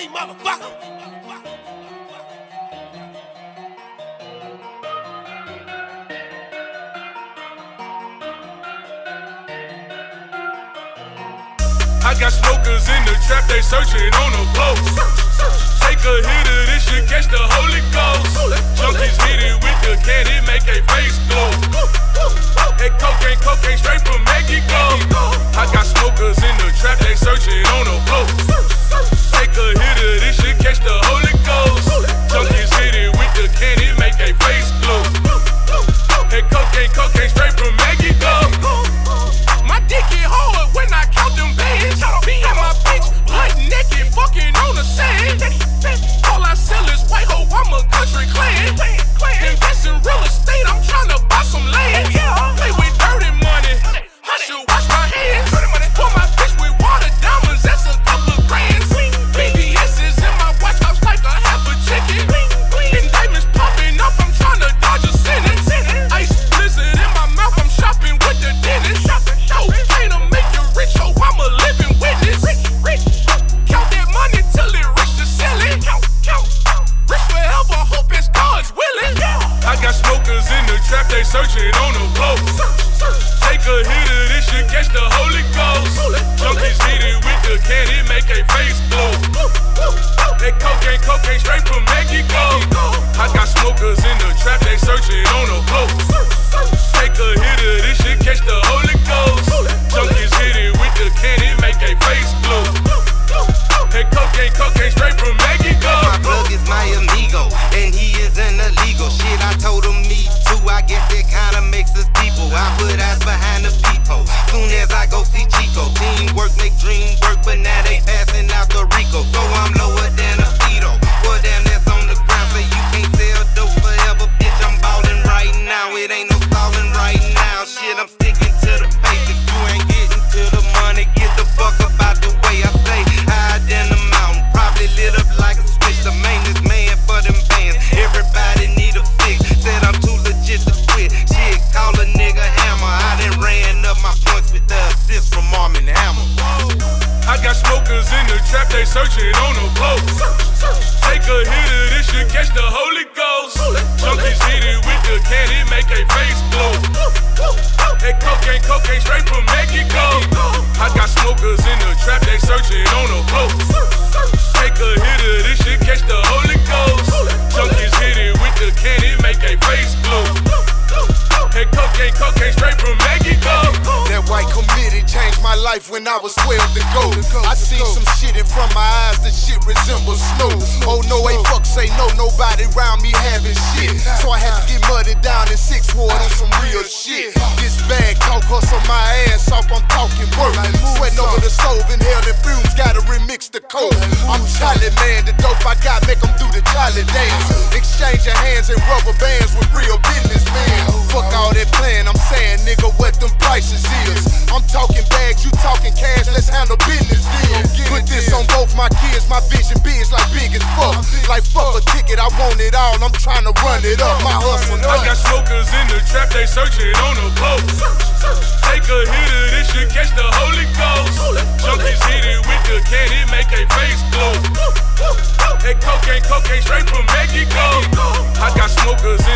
me, motherfucker. I got smokers in the trap, they searching on the post. Take a hit of this shit, catch the Holy Ghost. Junkies hit it with the can, it make a face glow. That cocaine straight from Mexico. I got smokers in the trap, they searching on the post. Take a hit of this shit, catch the Holy Ghost. Junkies hit it with the can, it make a face glow. That cocaine straight from Mexico. My dick get hard when I count them bands. Me and my bitch, butt naked, fucking on the sand. All I sell is white hoe, I'm a country clan. Invest in real estate, I'm tryna buy some land. Play with dirty money, I should wash my hands. For my bitch with water diamonds, that's a couple of grand. BBS's in my watch house like a half a chicken. And diamonds popping up, I'm tryna dodge a sentence. Ice blizzard in my mouth, I'm shopping with the dentist. Cocaine to make you rich, oh, I'm a living witness. Count that money till it reach the ceiling. Rich forever, hope it's God's willing. I got smokers in the trap, they searching on the floor. Take a hit of this shit, catch the Holy Ghost. Junkies hit it with the can, it make a face glow. That cocaine straight from Mexico. I got smokers in the trap, they searching on the floor. Take a hit of this shit, catch the Holy Ghost. Junkies hit it with the can, it make a face glow. That cocaine straight from Mexico. My plug is my amigo, and he is an illegal. Shit, I told him me too, I guess that kinda makes us people. I put eyes behind the peephole, soon as I go see Chico. Teamwork make dream work, but now they passing out the Rico. So I'm lower than a Vito. Well, damn, that's on the ground, so you can't sell dope forever, bitch. I'm ballin' right now, it ain't no stalling right now. Shit, I'm sticking to the pace. If you ain't getting to the money, get the fuck up out the way. I stay higher than the mountain, probably lit up like a switch. The maintenance man for them bands, everybody need a fix. Said I'm too legit to quit. Shit, call a nigga hammer. I done ran up my points with the assist from Arm and Hammer. I got smokers in the trap, they searching on the floor. Take a hit of this shit, catch the Holy Ghost. Junkies hit it with the can, it make a face glow. That cocaine straight from Mexico. I got smokers in the trap, they searching on the floor. Take a hit of this shit, catch the Holy Ghost. Junkies hit it with the can, it make a face glow. That cocaine straight from Mexico. That white committee changed my life when I was 12 to go. I seen some shit in front of my eyes, the shit resembles snow. Oh no, ain't fuck, say no, nobody around me having shit. So I had to get muddied down in 6th Ward on some real shit. This bag talk hustle my ass off, I'm talking work. Sweating over the stove, inhaling fumes, gotta remix the coke. I'm Charlie, man, the dope I got make them do the Charlie dance. Exchanging hands and rubber bands with real businessmen. Fuck all that plan, I'm saying, nigga, what them prices is. I'm talking bags, you talking cash, let's handle business deal. Put this on both my kids, my vision big like big as fuck. Like fuck a ticket, I want it all, I'm trying to run it up. My hustle I got smokers in the trap, they searching on the floor. Take a hit of this shit, catch the Holy Ghost. Junkies hit it with the can, it make a face glow. That cocaine straight from Mexico. I got smokers